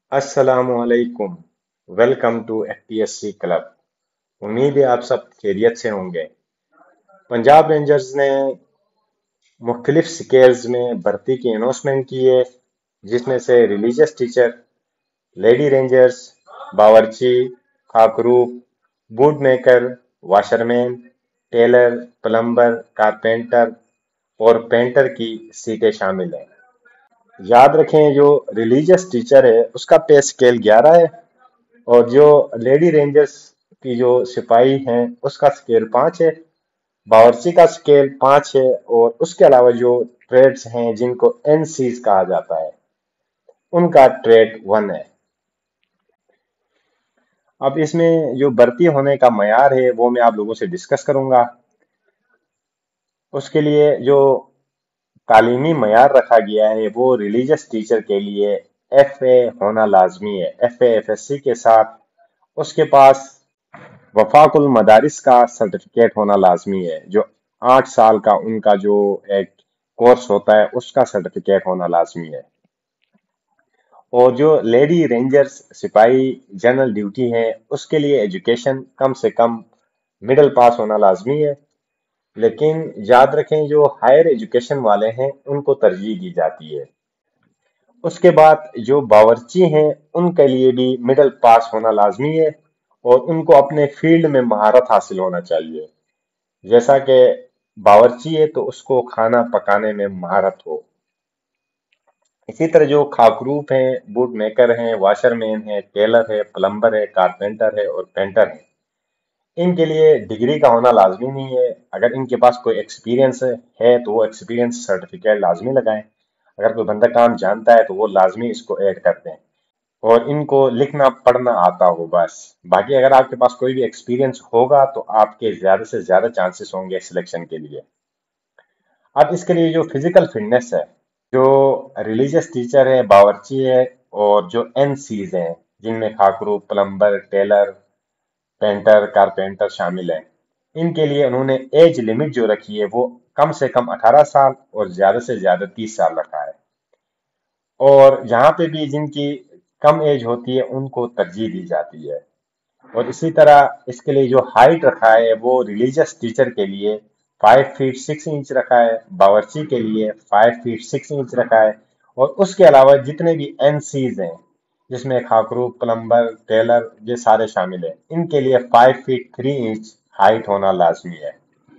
अस्सलाम वालेकुम। Welcome to FPSC club. उम्मीद है आप सब खैरियत से होंगे। पंजाब रेंजर्स ने मुख्तलिफ स्केल्स में भर्ती की अनाउंसमेंट की है, जिसमें से रिलीजियस टीचर, लेडी रेंजर्स, बावर्ची, खाकरूब, boot maker, washerman, tailor, plumber, carpenter और पेंटर की सीटें शामिल हैं। याद रखें, जो रिलीजियस टीचर है उसका पे स्केल 11 है, और जो लेडी रेंजर्स की जो सिपाही हैं उसका स्केल 5 है। बावर्ची का स्केल 5 है, और उसके अलावा जो ट्रेड्स हैं जिनको एनसीज कहा जाता है उनका ट्रेड 1 है। अब इसमें जो भर्ती होने का मयार है वो मैं आप लोगों से डिस्कस करूंगा। उसके लिए जो तालीमी मयार रखा गया है वो रिलीजियस टीचर के लिए FA होना लाजमी है। FA FSC के साथ उसके पास वफाकुल मदारिस का सर्टिफिकेट होना लाजमी है। जो 8 साल का उनका जो एक कोर्स होता है उसका सर्टिफिकेट होना लाजमी है। और जो लेडी रेंजर्स सिपाही जनरल ड्यूटी है उसके लिए एजुकेशन कम से कम मिडिल पास होना लाजमी है। लेकिन याद रखें, जो हायर एजुकेशन वाले हैं उनको तरजीह दी जाती है। उसके बाद जो बावर्ची हैं उनके लिए भी मिडिल पास होना लाजमी है, और उनको अपने फील्ड में महारत हासिल होना चाहिए। जैसा कि बावर्ची है तो उसको खाना पकाने में महारत हो। इसी तरह जो खाकरूप हैं, बूट मेकर हैं, वाशरमैन है, टेलर है, प्लम्बर है, कारपेंटर है और पेंटर है, इनके लिए डिग्री का होना लाजमी नहीं है। अगर इनके पास कोई एक्सपीरियंस है तो वो एक्सपीरियंस सर्टिफिकेट लाजमी लगाएं। अगर कोई बंदा काम जानता है तो वो लाजमी इसको ऐड कर दें, और इनको लिखना पढ़ना आता हो बस। बाकी अगर आपके पास कोई भी एक्सपीरियंस होगा तो आपके ज्यादा से ज्यादा चांसेस होंगे सिलेक्शन के लिए। अब इसके लिए जो फिजिकल फिटनेस है, जो रिलीजियस टीचर है, बावर्ची है, और जो NCs हैं जिनमें खाकरू, प्लम्बर, टेलर, पेंटर, कारपेंटर शामिल हैं, इनके लिए उन्होंने एज लिमिट जो रखी है वो कम से कम 18 साल और ज्यादा से ज्यादा 30 साल रखा है। और जहां पे भी जिनकी कम एज होती है उनको तरजीह दी जाती है। और इसी तरह इसके लिए जो हाइट रखा है वो रिलीजियस टीचर के लिए 5 फीट 6 इंच रखा है, बावर्ची के लिए 5 फीट 6 इंच रखा है, और उसके अलावा जितने भी NCs हैं जिसमें खाकरू, प्लम्बर, टेलर ये सारे शामिल हैं, इनके लिए 5 फीट 3 इंच हाइट होना लाजमी है।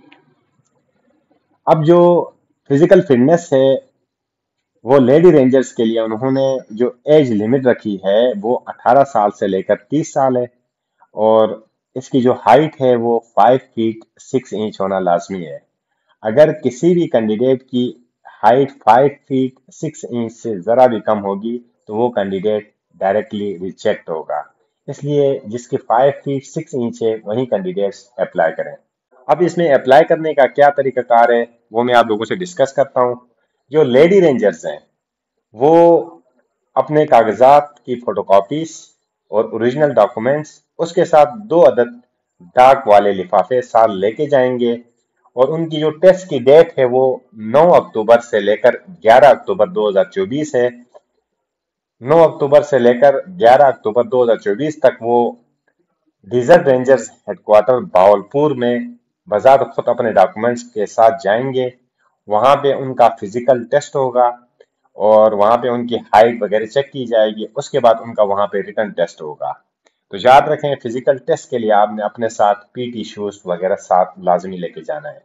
अब जो फिजिकल फिटनेस है वो लेडी रेंजर्स के लिए उन्होंने जो एज लिमिट रखी है वो 18 साल से लेकर 30 साल है, और इसकी जो हाइट है वो 5 फीट 6 इंच होना लाजमी है। अगर किसी भी कैंडिडेट की हाइट 5 फीट 6 इंच से जरा भी कम होगी तो वो कैंडिडेट डायरेक्टली रिजेक्ट होगा। इसलिए जिसकी 5 फीट 6 इंच है वही कैंडिडेट्स अप्लाई करें। अब इसमें अप्लाई करने का क्या तरीकाकार है वो मैं आप लोगों से डिस्कस करता हूँ। जो लेडी रेंजर्स हैं वो अपने कागजात की फोटोकॉपीज और ओरिजिनल डॉक्यूमेंट्स उसके साथ 2 अदद डाक वाले लिफाफे साथ लेके जाएंगे, और उनकी जो टेस्ट की डेट है वो 9 अक्टूबर से लेकर 11 अक्टूबर 2024 है। 9 अक्टूबर से लेकर 11 अक्टूबर 2024 तक वो डिजर्ट रेंजर्स हेडक्वार्टर भावलपुर में बजात खुद अपने डॉक्यूमेंट्स के साथ जाएंगे। वहां पे उनका फिजिकल टेस्ट होगा, और वहां पे उनकी हाइट वगैरह चेक की जाएगी। उसके बाद उनका वहां पे रिटर्न टेस्ट होगा। तो याद रखें, फिजिकल टेस्ट के लिए आपने अपने साथ PT शूज वगैरह साथ लाजमी लेके जाना है।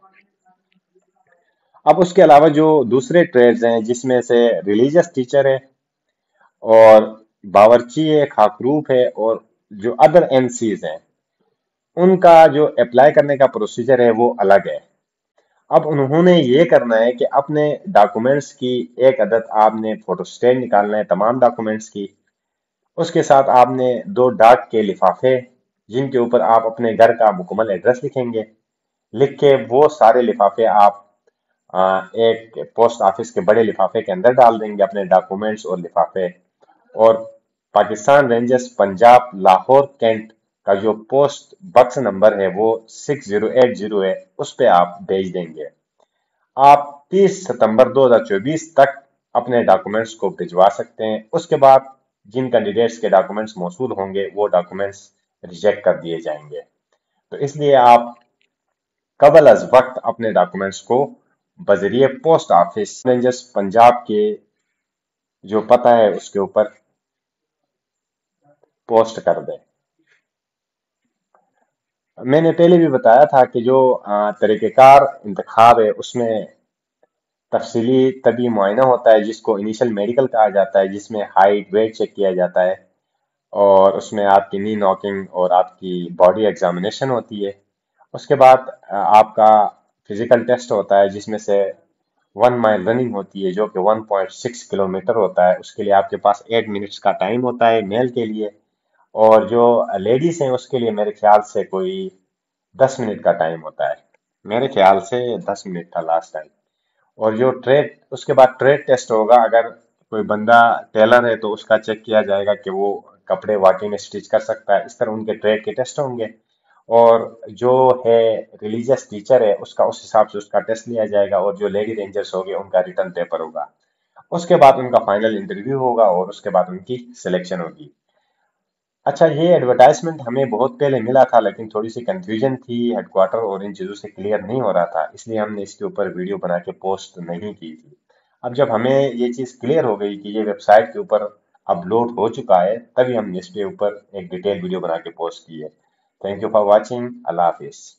अब उसके अलावा जो दूसरे ट्रेड्स हैं जिसमें से रिलीजियस टीचर है, और बावर्ची है, खाकरूफ है, और जो अदर NCs हैं, उनका जो अप्लाई करने का प्रोसीजर है वो अलग है। अब उन्होंने ये करना है कि अपने डॉक्यूमेंट्स की 1 अदद आपने फोटोस्टेट निकालना है तमाम डॉक्यूमेंट्स की। उसके साथ आपने 2 डाक के लिफाफे जिनके ऊपर आप अपने घर का मुकम्मल एड्रेस लिखेंगे, लिख के वो सारे लिफाफे आप एक पोस्ट ऑफिस के बड़े लिफाफे के अंदर डाल देंगे, अपने डॉक्यूमेंट्स और लिफाफे। और पाकिस्तान रेंजर्स पंजाब लाहौर कैंट का जो पोस्ट बक्स नंबर है वो 6080 है, उस पे आप भेज देंगे। आप 30 सितंबर 2024 तक अपने डॉक्यूमेंट्स को भिजवा सकते हैं। उसके बाद जिन कैंडिडेट्स के डॉक्यूमेंट्स मौसूल होंगे वो डॉक्यूमेंट्स रिजेक्ट कर दिए जाएंगे। तो इसलिए आप कबल अज वक्त अपने डॉक्यूमेंट्स को बजरिए पोस्ट ऑफिस रेंजर्स पंजाब के जो पता है उसके ऊपर पोस्ट कर दें। मैंने पहले भी बताया था कि जो तरीक़ेकार इंतखाब है उसमें तफसीली तबी मुआयना होता है जिसको इनिशियल मेडिकल कहा जाता है, जिसमें हाइट वेट चेक किया जाता है और उसमें आपकी नी नॉकिंग और आपकी बॉडी एग्जामिनेशन होती है। उसके बाद आपका फिजिकल टेस्ट होता है जिसमें से 1 माइल रनिंग होती है जो कि 1.6 किलोमीटर होता है। उसके लिए आपके पास 8 मिनट्स का टाइम होता है मेल के लिए, और जो लेडीज हैं उसके लिए मेरे ख्याल से कोई 10 मिनट का टाइम होता है। मेरे ख्याल से 10 मिनट था लास्ट टाइम। और जो ट्रेड उसके बाद ट्रेड टेस्ट होगा। अगर कोई बंदा टेलर है तो उसका चेक किया जाएगा कि वो कपड़े वाकई में स्टिच कर सकता है। इस तरह उनके ट्रेड के टेस्ट होंगे। और जो है रिलीजियस टीचर है उसका उस हिसाब से उसका टेस्ट लिया जाएगा, और जो लेडी रेंजर्स होंगे उनका रिटर्न पेपर होगा। उसके बाद उनका फाइनल इंटरव्यू होगा और उसके बाद उनकी सिलेक्शन होगी। अच्छा, ये एडवर्टाइजमेंट हमें बहुत पहले मिला था लेकिन थोड़ी सी कंफ्यूजन थी हेडक्वार्टर और इन चीज़ों से क्लियर नहीं हो रहा था, इसलिए हमने इसके ऊपर वीडियो बना के पोस्ट नहीं की थी। अब जब हमें ये चीज़ क्लियर हो गई कि ये वेबसाइट के ऊपर अपलोड हो चुका है तभी हमने इसके ऊपर एक डिटेल वीडियो बना के पोस्ट की है। Thank you for watching. अल्लाह हाफिज़।